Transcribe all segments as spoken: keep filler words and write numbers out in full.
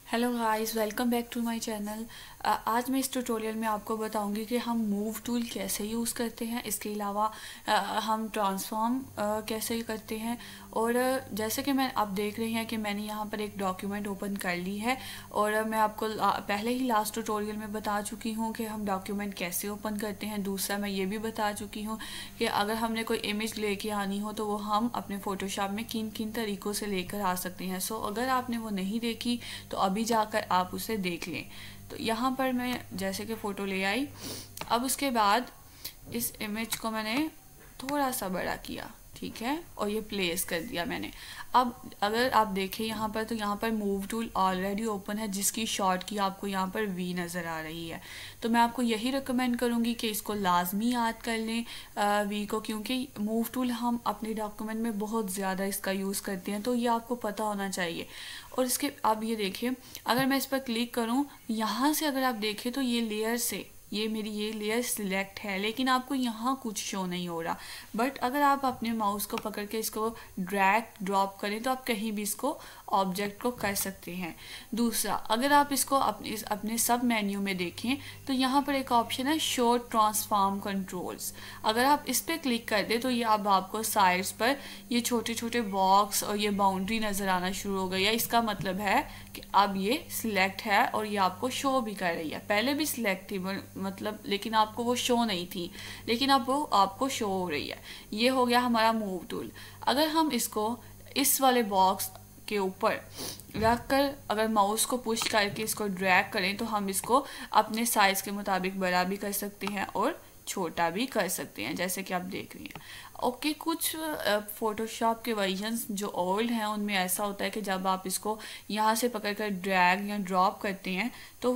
Hello guys, welcome back to my channel. आज मैं इस ट्यूटोरियल में आपको बताऊंगी कि हम मूव टूल कैसे यूज़ करते हैं। इसके अलावा अ, हम ट्रांसफॉर्म अ, कैसे करते हैं। और अ, जैसे कि मैं आप देख रहे हैं कि मैंने यहाँ पर एक डॉक्यूमेंट ओपन कर ली है और अ, मैं आपको ला- पहले ही लास्ट ट्यूटोरियल में बता चुकी हूँ कि हम डॉक्यूमेंट कैसे ओपन करते हैं। दूसरा मैं ये भी बता चुकी हूँ कि अगर हमने कोई इमेज लेके आनी हो तो वो हम अपने फ़ोटोशॉप में किन किन तरीक़ों से लेकर आ सकते हैं। सो अगर आपने वो नहीं देखी तो अभी जाकर आप उसे देख लें। तो यहाँ पर मैं जैसे कि फ़ोटो ले आई, अब उसके बाद इस इमेज को मैंने थोड़ा सा बड़ा किया, ठीक है, और ये प्लेस कर दिया मैंने। अब अगर आप देखें यहाँ पर तो यहाँ पर मूव टूल ऑलरेडी ओपन है, जिसकी शॉर्ट की आपको यहाँ पर वी नज़र आ रही है। तो मैं आपको यही रिकमेंड करूँगी कि इसको लाजमी याद कर लें वी को, क्योंकि मूव टूल हम अपने डॉक्यूमेंट में बहुत ज़्यादा इसका यूज़ करते हैं, तो ये आपको पता होना चाहिए। और इसके अब ये देखिए, अगर मैं इस पर क्लिक करूँ, यहाँ से अगर आप देखें तो ये लेयर से ये मेरी ये लेयर सिलेक्ट है, लेकिन आपको यहाँ कुछ शो नहीं हो रहा। बट अगर आप अपने माउस को पकड़ के इसको ड्रैग ड्रॉप करें तो आप कहीं भी इसको ऑब्जेक्ट को कर सकते हैं। दूसरा, अगर आप इसको अपने अपने सब मेन्यू में देखें तो यहाँ पर एक ऑप्शन है शो ट्रांसफॉर्म कंट्रोल्स। अगर आप इस पर क्लिक कर दें तो ये अब आपको साइड्स पर ये छोटे छोटे बॉक्स और ये बाउंड्री नज़र आना शुरू हो गई है। इसका मतलब है कि अब ये सिलेक्ट है और ये आपको शो भी कर रही है। पहले भी सिलेक्ट थी मतलब, लेकिन आपको वो शो नहीं थी, लेकिन अब वो आपको शो हो रही है। ये हो गया हमारा मूव टूल। अगर हम इसको इस वाले बॉक्स के ऊपर रख कर अगर माउस को पुश करके इसको ड्रैग करें तो हम इसको अपने साइज़ के मुताबिक बड़ा भी कर सकते हैं और छोटा भी कर सकते हैं, जैसे कि आप देख रही हैं। ओके, कुछ फ़ोटोशॉप के वर्जन्स जो ओल्ड हैं उनमें ऐसा होता है कि जब आप इसको यहाँ से पकड़ कर ड्रैग या ड्रॉप करते हैं तो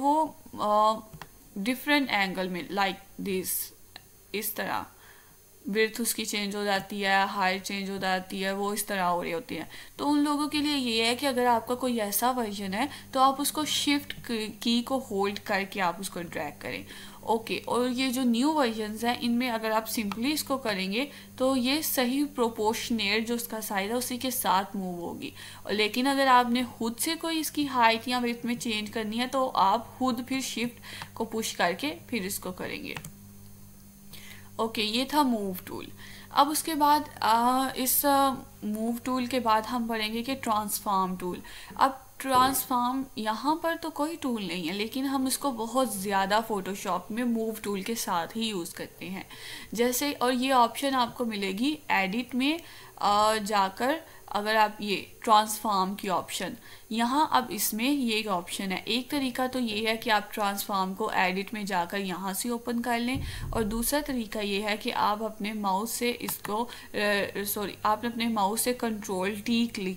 वो डिफरेंट एंगल में लाइक दिस, इस तरह विड्थ उसकी चेंज हो जाती है, हाइट चेंज हो जाती है, वो इस तरह हो रही होती है। तो उन लोगों के लिए ये है कि अगर आपका कोई ऐसा वर्जन है तो आप उसको शिफ्ट की को होल्ड करके आप उसको ड्रैग करें। ओके, और ये जो न्यू वर्जन्स हैं इनमें अगर आप सिंपली इसको करेंगे तो ये सही प्रोपोर्शनेट जो उसका साइज है उसी के साथ मूव होगी। लेकिन अगर आपने खुद से कोई इसकी हाइट या विड्थ में चेंज करनी है तो आप खुद फिर शिफ्ट को पुश करके फिर इसको करेंगे। ओके okay, ये था मूव टूल। अब उसके बाद आ, इस मूव टूल के बाद हम पढ़ेंगे कि ट्रांसफॉर्म टूल। अब ट्रांसफॉर्म यहाँ पर तो कोई टूल नहीं है, लेकिन हम इसको बहुत ज़्यादा फ़ोटोशॉप में मूव टूल के साथ ही यूज़ करते हैं। जैसे, और ये ऑप्शन आपको मिलेगी एडिट में आ, जाकर, अगर आप ये ट्रांसफॉर्म की ऑप्शन यहाँ, अब इसमें ये एक ऑप्शन है। एक तरीका तो ये है कि आप ट्रांसफॉर्म को एडिट में जाकर यहाँ से ओपन कर लें, और दूसरा तरीका ये है कि आप अपने माउस से इसको सॉरी आप अपने माउस से कंट्रोल टी क्लिक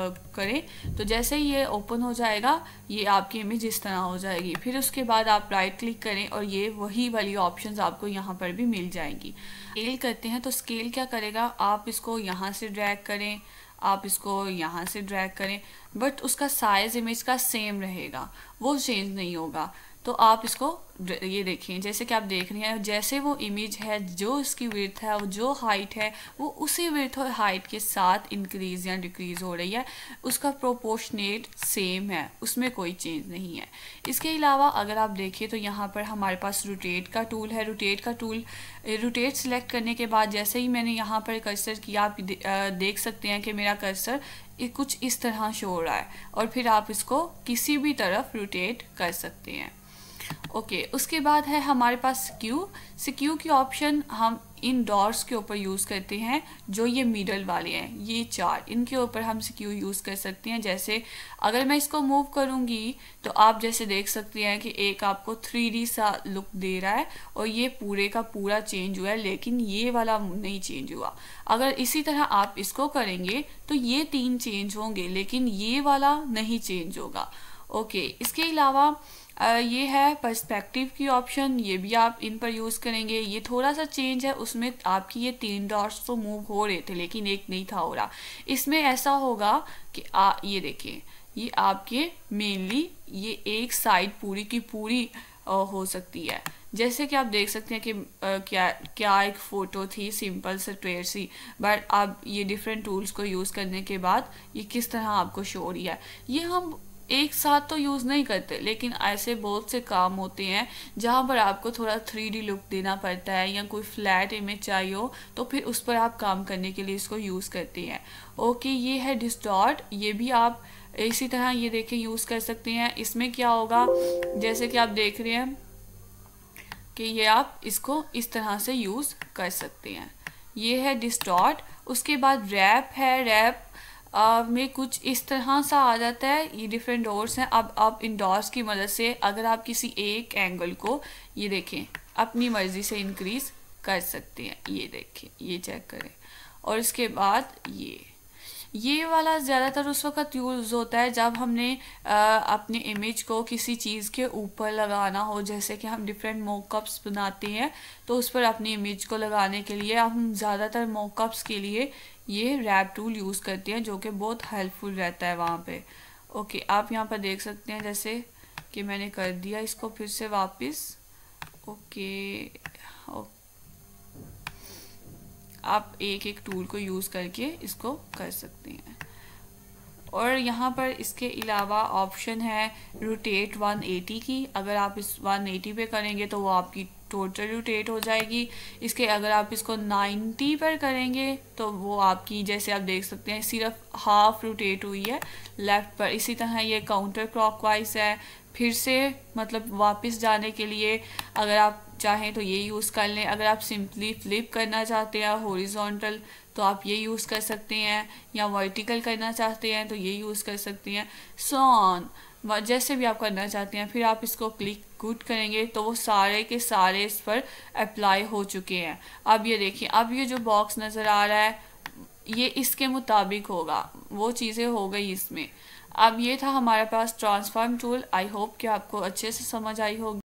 करें तो जैसे ही ये ओपन हो जाएगा ये आपकी इमेज इस तरह हो जाएगी। फिर उसके बाद आप राइट क्लिक करें और ये वही वाली ऑप्शंस आपको यहाँ पर भी मिल जाएंगी। स्केल करते हैं तो स्केल क्या करेगा, आप इसको यहाँ से ड्रैग करें, आप इसको यहाँ से ड्रैग करें, बट उसका साइज इमेज का सेम रहेगा, वो चेंज नहीं होगा। तो आप इसको ये देखिए, जैसे कि आप देख रहे हैं, जैसे वो इमेज है, जो इसकी विड्थ है, जो हाइट है, वो उसी विड्थ और हाइट के साथ इंक्रीज या डिक्रीज हो रही है। उसका प्रोपोर्शनेट सेम है, उसमें कोई चेंज नहीं है। इसके अलावा अगर आप देखिए तो यहाँ पर हमारे पास रोटेट का टूल है। रोटेट का टूल रोटेट सिलेक्ट करने के बाद जैसे ही मैंने यहाँ पर कर्सर किया, आप देख सकते हैं कि मेरा कर्सर कुछ इस तरह शो हो रहा है, और फिर आप इसको किसी भी तरफ रोटेट कर सकते हैं। ओके okay, उसके बाद है हमारे पास सिक्यू। सिक्यू की ऑप्शन हम इन डॉट्स के ऊपर यूज़ करते हैं, जो ये मिडल वाले हैं, ये चार, इनके ऊपर हम सिक्यू यूज़ कर सकते हैं। जैसे अगर मैं इसको मूव करूँगी तो आप जैसे देख सकते हैं कि एक आपको थ्री डी सा लुक दे रहा है और ये पूरे का पूरा चेंज हुआ है, लेकिन ये वाला नहीं चेंज हुआ। अगर इसी तरह आप इसको करेंगे तो ये तीन चेंज होंगे, लेकिन ये वाला नहीं चेंज होगा। ओके okay, इसके अलावा ये है पर्सपेक्टिव की ऑप्शन, ये भी आप इन पर यूज़ करेंगे। ये थोड़ा सा चेंज है, उसमें आपकी ये तीन डॉट्स तो मूव हो रहे थे लेकिन एक नहीं था हो रहा। इसमें ऐसा होगा कि आ ये देखिए, ये आपके मेनली ये एक साइड पूरी की पूरी आ, हो सकती है। जैसे कि आप देख सकते हैं कि आ, क्या क्या एक फ़ोटो थी सिंपल से ट्रेड सी, बट अब ये डिफरेंट टूल्स को यूज़ करने के बाद ये किस तरह आपको शो हो रही है। ये हम एक साथ तो यूज़ नहीं करते, लेकिन ऐसे बहुत से काम होते हैं जहाँ पर आपको थोड़ा थ्री डी लुक देना पड़ता है या कोई फ्लैट इमेज चाहिए हो, तो फिर उस पर आप काम करने के लिए इसको यूज़ करते हैं। ओके, ये है डिस्टॉर्ट, ये भी आप इसी तरह ये देखें यूज़ कर सकते हैं। इसमें क्या होगा, जैसे कि आप देख रहे हैं कि ये आप इसको इस तरह से यूज़ कर सकते हैं। ये है डिस्टॉर्ट। उसके बाद रैप है। रैप Uh, में कुछ इस तरह सा आ जाता है, ये डिफरेंट डॉट्स हैं। अब आप इन डॉट्स की मदद से अगर आप किसी एक एंगल को ये देखें अपनी मर्ज़ी से इंक्रीज़ कर सकते हैं। ये देखें, ये चेक करें। और इसके बाद ये ये वाला ज़्यादातर उस वक्त यूज़ होता है जब हमने आ, अपने इमेज को किसी चीज़ के ऊपर लगाना हो, जैसे कि हम डिफरेंट मॉकअप्स बनाते हैं तो उस पर अपनी इमेज को लगाने के लिए हम ज़्यादातर मॉकअप्स के लिए ये रैप टूल यूज़ करते हैं, जो कि बहुत हेल्पफुल रहता है वहाँ पे। ओके, आप यहाँ पर देख सकते हैं जैसे कि मैंने कर दिया इसको फिर से वापस। ओके, ओके, आप एक एक टूल को यूज़ करके इसको कर सकते हैं। और यहाँ पर इसके अलावा ऑप्शन है रोटेट वन एटी की। अगर आप इस वन एटी पे करेंगे तो वो आपकी टोटल रोटेट हो जाएगी। इसके अगर आप इसको नाइन्टी पर करेंगे तो वो आपकी, जैसे आप देख सकते हैं, सिर्फ हाफ रोटेट हुई है लेफ़्ट पर। इसी तरह ये काउंटर क्लॉकवाइज है। फिर से मतलब वापस जाने के लिए अगर आप चाहें तो ये यूज़ कर लें। अगर आप सिंपली फ्लिप करना चाहते हैं हॉरिजॉन्टल तो आप ये यूज़ कर सकते हैं, या वर्टिकल करना चाहते हैं तो ये यूज़ कर सकते हैं। सो ऑन, जैसे भी आप करना चाहते हैं। फिर आप इसको क्लिक गुड करेंगे तो वो सारे के सारे इस पर अप्लाई हो चुके हैं। अब ये देखिए, अब ये जो बॉक्स नज़र आ रहा है ये इसके मुताबिक होगा, वो चीज़ें हो गई इसमें। अब ये था हमारे पास ट्रांसफॉर्म टूल। आई होप कि आपको अच्छे से समझ आई होगी।